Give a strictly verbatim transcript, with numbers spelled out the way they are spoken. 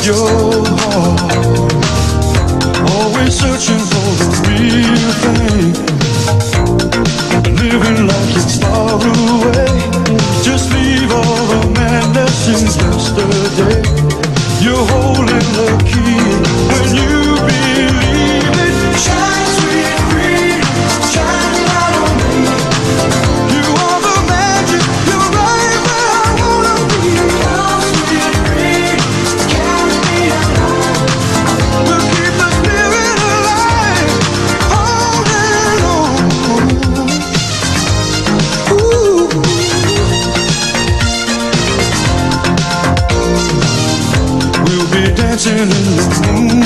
your heart, always searching for the real thing, living like it's far away. Just leave all the madness since yesterday. You're holding the key when you believe it. Shine, sweet freedom, shine light on me. You are the magic, you're right where I wanna be. Oh, sweet freedom, carry me along. We'll keep the spirit alive, holding on. Ooh. We'll be dancing in the moonlight.